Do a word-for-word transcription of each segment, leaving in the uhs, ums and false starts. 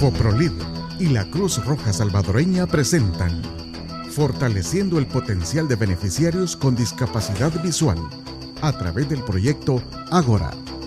FOPROLID y la Cruz Roja Salvadoreña presentan Fortaleciendo el potencial de beneficiarios con discapacidad visual a través del proyecto Ágora.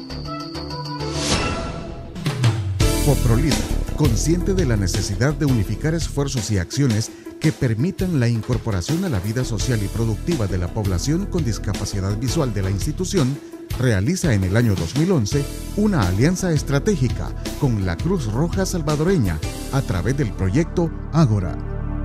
FOPROLID, consciente de la necesidad de unificar esfuerzos y acciones que permitan la incorporación a la vida social y productiva de la población con discapacidad visual de la institución, realiza en el año dos mil once una alianza estratégica con la Cruz Roja Salvadoreña a través del proyecto Ágora.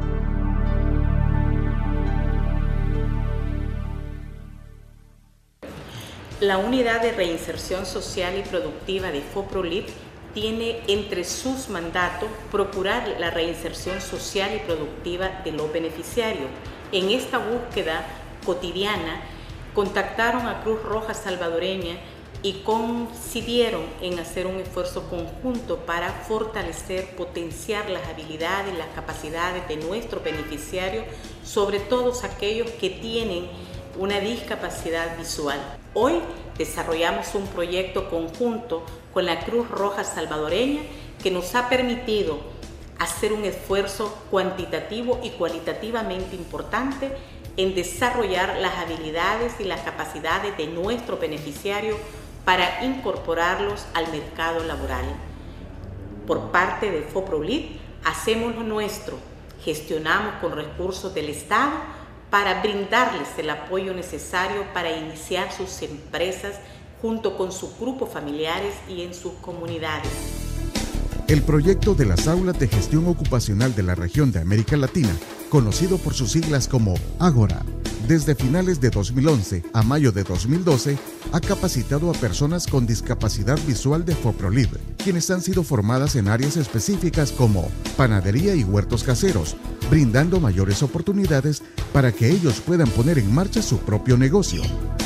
La Unidad de Reinserción Social y Productiva de FOPROLID tiene entre sus mandatos procurar la reinserción social y productiva de los beneficiarios. En esta búsqueda cotidiana contactaron a Cruz Roja Salvadoreña y coincidieron en hacer un esfuerzo conjunto para fortalecer, potenciar las habilidades y las capacidades de nuestros beneficiarios, sobre todo aquellos que tienen una discapacidad visual. Hoy desarrollamos un proyecto conjunto con la Cruz Roja Salvadoreña que nos ha permitido hacer un esfuerzo cuantitativo y cualitativamente importante en desarrollar las habilidades y las capacidades de nuestros beneficiarios para incorporarlos al mercado laboral. Por parte de FOPROLID hacemos lo nuestro, gestionamos con recursos del Estado para brindarles el apoyo necesario para iniciar sus empresas junto con sus grupos familiares y en sus comunidades. El proyecto de las aulas de gestión ocupacional de la región de América Latina, conocido por sus siglas como Ágora, desde finales de dos mil once a mayo de dos mil doce, ha capacitado a personas con discapacidad visual de FOPROLID, quienes han sido formadas en áreas específicas como panadería y huertos caseros, brindando mayores oportunidades para que ellos puedan poner en marcha su propio negocio.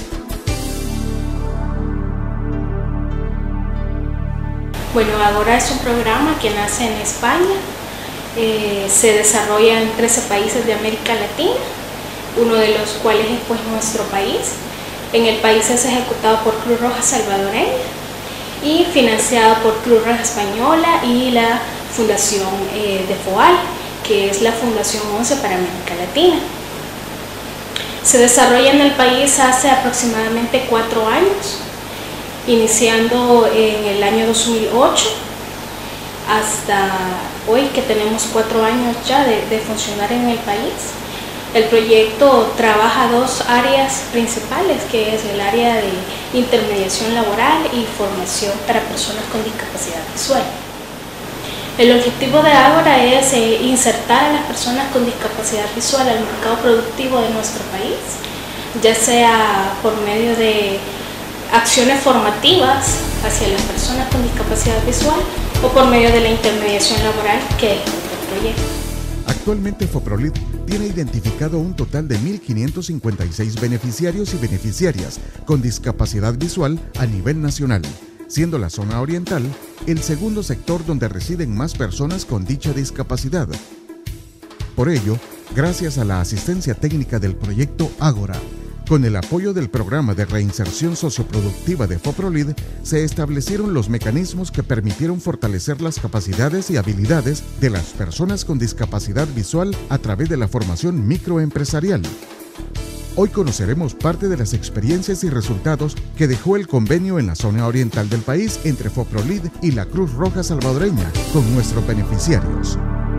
Bueno, Ágora es un programa que nace en España, eh, se desarrolla en trece países de América Latina, uno de los cuales es pues nuestro país. En el país es ejecutado por Cruz Roja Salvadoreña y financiado por Cruz Roja Española y la Fundación eh, de FOAL, que es la Fundación once para América Latina. Se desarrolla en el país hace aproximadamente cuatro años, iniciando en el año dos mil ocho hasta hoy, que tenemos cuatro años ya de, de funcionar en el país. El proyecto trabaja dos áreas principales, que es el área de intermediación laboral y formación para personas con discapacidad visual. El objetivo de Ágora es eh, insertar a las personas con discapacidad visual al mercado productivo de nuestro país, ya sea por medio de acciones formativas hacia las personas con discapacidad visual o por medio de la intermediación laboral, que es otro proyecto. Actualmente FOPROLID tiene identificado un total de mil quinientos cincuenta y seis beneficiarios y beneficiarias con discapacidad visual a nivel nacional, siendo la zona oriental el segundo sector donde residen más personas con dicha discapacidad. Por ello, gracias a la asistencia técnica del proyecto Ágora, con el apoyo del Programa de Reinserción Socioproductiva de FOPROLID, se establecieron los mecanismos que permitieron fortalecer las capacidades y habilidades de las personas con discapacidad visual a través de la formación microempresarial. Hoy conoceremos parte de las experiencias y resultados que dejó el convenio en la zona oriental del país entre FOPROLID y la Cruz Roja Salvadoreña con nuestros beneficiarios.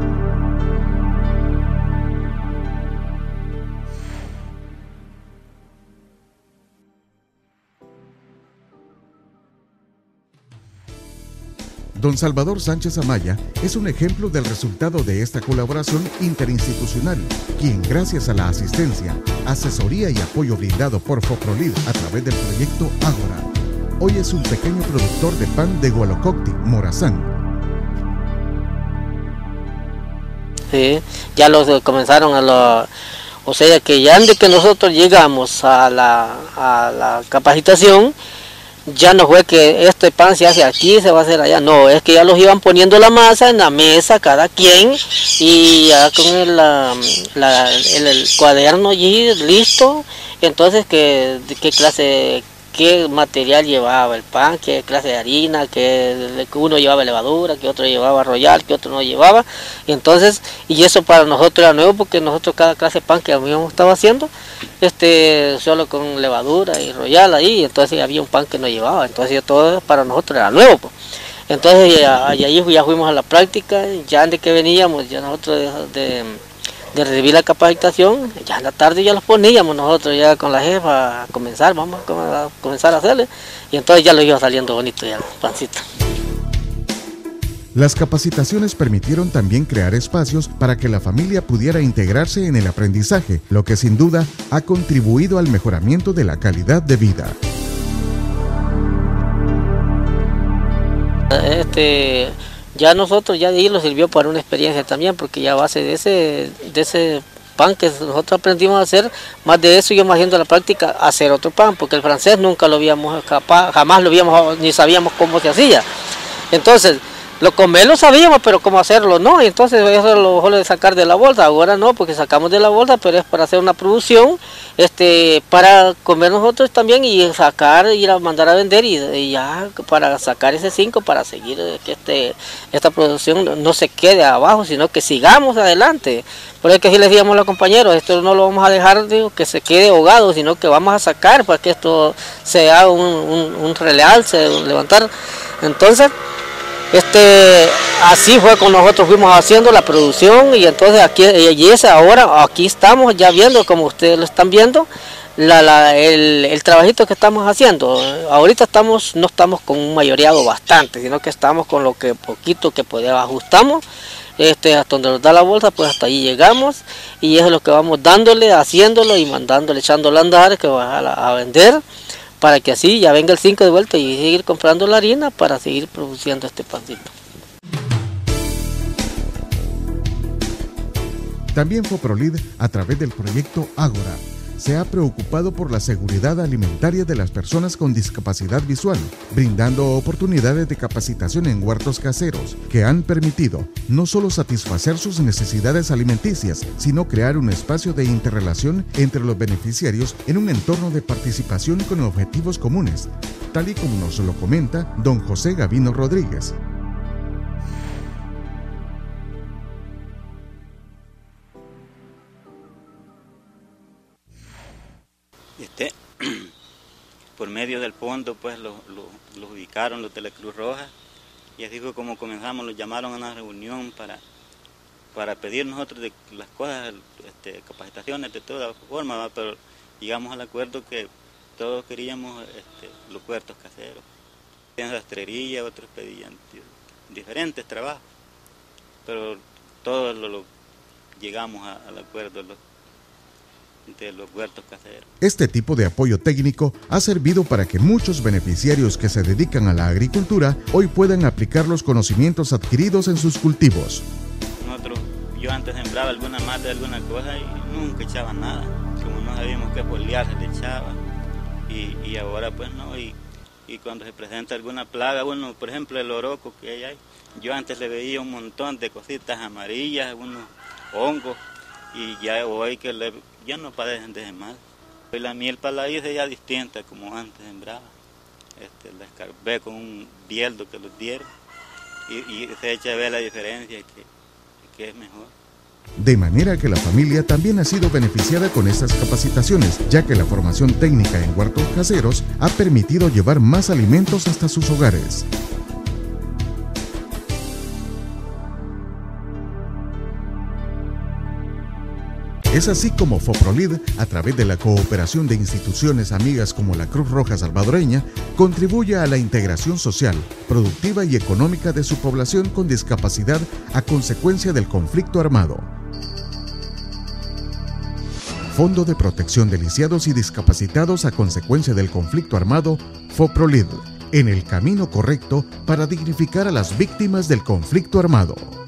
Don Salvador Sánchez Amaya es un ejemplo del resultado de esta colaboración interinstitucional, quien gracias a la asistencia, asesoría y apoyo brindado por FOPROLID a través del proyecto Ágora, hoy es un pequeño productor de pan de Gualococti, Morazán. Sí, ya los comenzaron a lo, o sea que ya desde que nosotros llegamos a la, a la capacitación, ya no fue que este pan se hace aquí, se va a hacer allá, no, es que ya los iban poniendo la masa en la mesa cada quien y ya con el, la, la, el, el cuaderno allí listo, entonces que, qué clase qué material llevaba el pan, qué clase de harina, que uno llevaba levadura, que otro llevaba royal, que otro no llevaba. Y entonces, y eso para nosotros era nuevo, porque nosotros cada clase de pan que habíamos estado haciendo, este, solo con levadura y royal ahí, entonces había un pan que no llevaba, entonces todo para nosotros era nuevo, pues. Entonces ya, ya, ya fuimos a la práctica, ya de que veníamos, ya nosotros de, de, de recibir la capacitación, ya en la tarde ya los poníamos nosotros ya con la jefa a comenzar, vamos a comenzar a hacerle, y entonces ya lo iba saliendo bonito ya el pancito. Las capacitaciones permitieron también crear espacios para que la familia pudiera integrarse en el aprendizaje, lo que sin duda ha contribuido al mejoramiento de la calidad de vida. Este, ya nosotros, ya de ahí nos sirvió para una experiencia también, porque ya a base de ese, de ese pan que nosotros aprendimos a hacer, más de eso íbamos haciendo la práctica a hacer otro pan, porque el francés nunca lo habíamos capaz, jamás lo habíamos, ni sabíamos cómo se hacía. Entonces, lo comer lo sabíamos, pero cómo hacerlo no, y entonces eso es lo mejor de sacar de la bolsa. Ahora no, porque sacamos de la bolsa, pero es para hacer una producción, este, para comer nosotros también y sacar, ir a mandar a vender y, y ya para sacar ese cinco, para seguir que este, esta producción no se quede abajo, sino que sigamos adelante. Por eso que sí les decíamos a los compañeros, esto no lo vamos a dejar, digo, que se quede ahogado, sino que vamos a sacar para que esto sea un, un, un realce, un levantar. Entonces, Este, así fue con nosotros fuimos haciendo la producción, y entonces aquí y es ahora aquí estamos ya viendo, como ustedes lo están viendo, la, la, el, el trabajito que estamos haciendo. Ahorita estamos no estamos con un mayoreado bastante, sino que estamos con lo que poquito que podemos ajustamos, este, hasta donde nos da la bolsa, pues hasta ahí llegamos, y eso es lo que vamos dándole, haciéndolo y mandándole, echándole a andar, que va a, a vender, para que así ya venga el cinco de vuelta y seguir comprando la harina para seguir produciendo este pancito. También Foprolid, a través del proyecto Ágora, se ha preocupado por la seguridad alimentaria de las personas con discapacidad visual, brindando oportunidades de capacitación en huertos caseros que han permitido no solo satisfacer sus necesidades alimenticias, sino crear un espacio de interrelación entre los beneficiarios en un entorno de participación con objetivos comunes, tal y como nos lo comenta don José Gavino Rodríguez. Este, por medio del fondo pues los lo, lo ubicaron los de la Cruz Roja, y así fue como comenzamos, los llamaron a una reunión para, para pedir nosotros de las cosas, este, capacitaciones de toda forma, ¿va? Pero llegamos al acuerdo que todos queríamos este, los huertos caseros. En sastrería, otros pedían diferentes trabajos, pero todos lo, lo, llegamos a, al acuerdo los, de los huertos caseros. Este tipo de apoyo técnico ha servido para que muchos beneficiarios que se dedican a la agricultura hoy puedan aplicar los conocimientos adquiridos en sus cultivos. Nosotros, yo antes sembraba alguna mata, alguna cosa y nunca echaba nada, como no sabíamos qué foliar se le echaba, y, y ahora pues no, y, y cuando se presenta alguna plaga, bueno, por ejemplo el oroco que hay ahí, yo antes le veía un montón de cositas amarillas, unos hongos, y ya hoy que le, ya no padecen de mal. Hoy la miel para la hice ya distinta como antes sembraba. Este, la escarbé con un bieldo que los dieron y, y se echa a ver la diferencia, que, que es mejor. De manera que la familia también ha sido beneficiada con estas capacitaciones, ya que la formación técnica en huertos caseros ha permitido llevar más alimentos hasta sus hogares. Es así como Foprolid, a través de la cooperación de instituciones amigas como la Cruz Roja Salvadoreña, contribuye a la integración social, productiva y económica de su población con discapacidad a consecuencia del conflicto armado. Fondo de Protección de Lisiados y Discapacitados a consecuencia del conflicto armado, Foprolid, en el camino correcto para dignificar a las víctimas del conflicto armado.